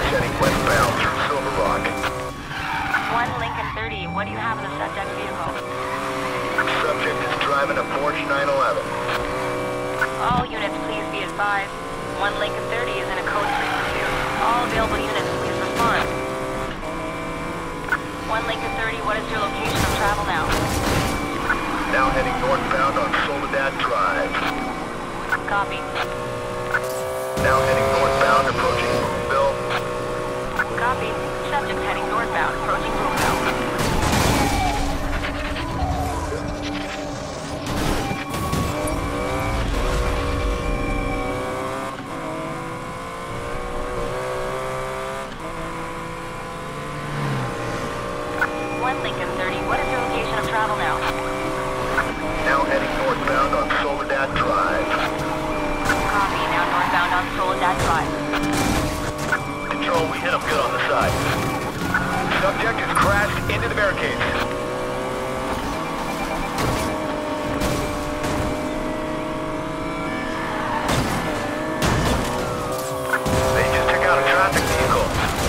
heading westbound through Silver Rock. 1 Lincoln 30, what do you have in the subject vehicle? Subject is driving a Porsche 911. All units, please be advised. 1 Lincoln 30 is in a code 3 pursuit. All available units, please respond. 1 Lincoln 30, what is your location of travel now? Now heading northbound on Soledad Drive. Copy. Now heading northbound, approaching Boonville. Copy. Subject heading northbound, approaching Boonville. Lincoln 30, what is your location of travel now? Now heading northbound on Soledad Drive. Copy, now northbound on Soledad Drive. Control, we hit him good on the side. Subject has crashed into the barricades. They just took out a traffic vehicle.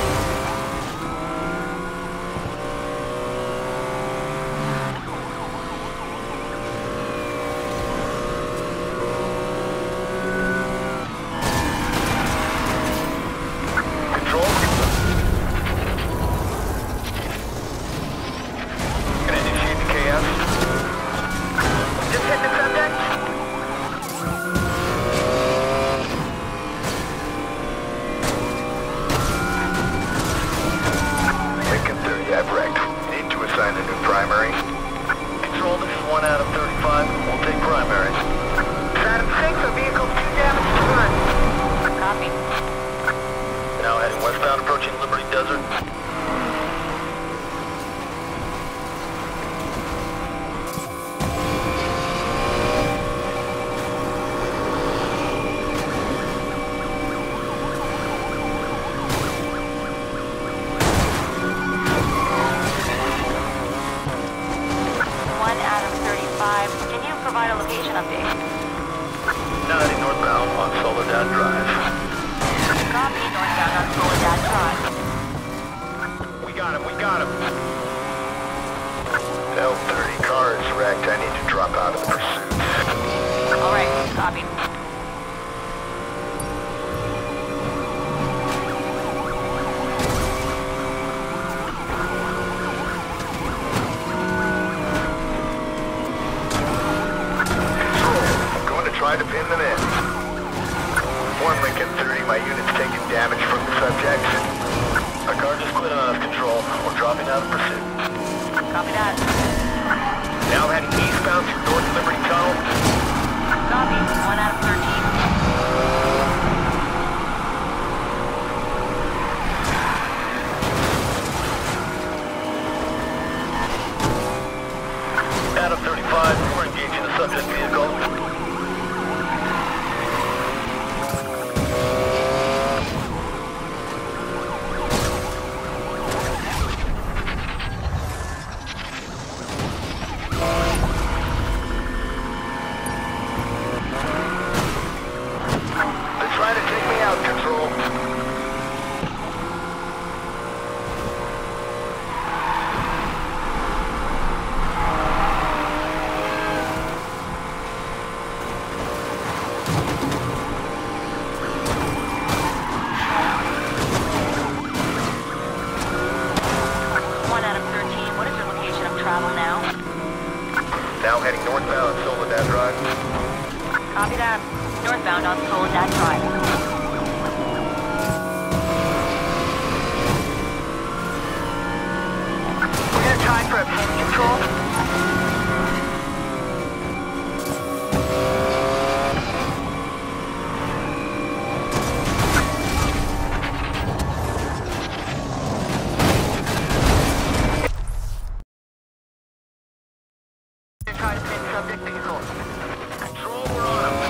Can you provide a location update? Now heading northbound on Soledad Drive. Copy, northbound on Soledad Drive. We got him. L30 car is wrecked. I need to drop out of the pursuit. Alright, copy. Try to pin them in. 1 Lincoln 30, my unit's taking damage from the subject. Our car just quit on us, Control. We're dropping out of pursuit. Copy that. Now heading eastbound through North Liberty Tunnel. Copy, 1 out of 13. Out of 35, we're engaging the subject vehicle. Now heading northbound on Soledad Drive. Copy that. Northbound on Soledad Drive. We're gonna try for a pin control. Try to pin subject vehicle. Control, we're on him.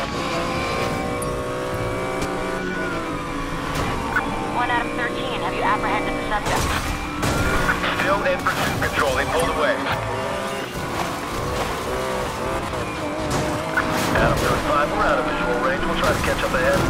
1 out of 13, have you apprehended the subject? Still in pursuit, Control. They pulled away. Adam 35, we're out of visual range. We'll try to catch up ahead.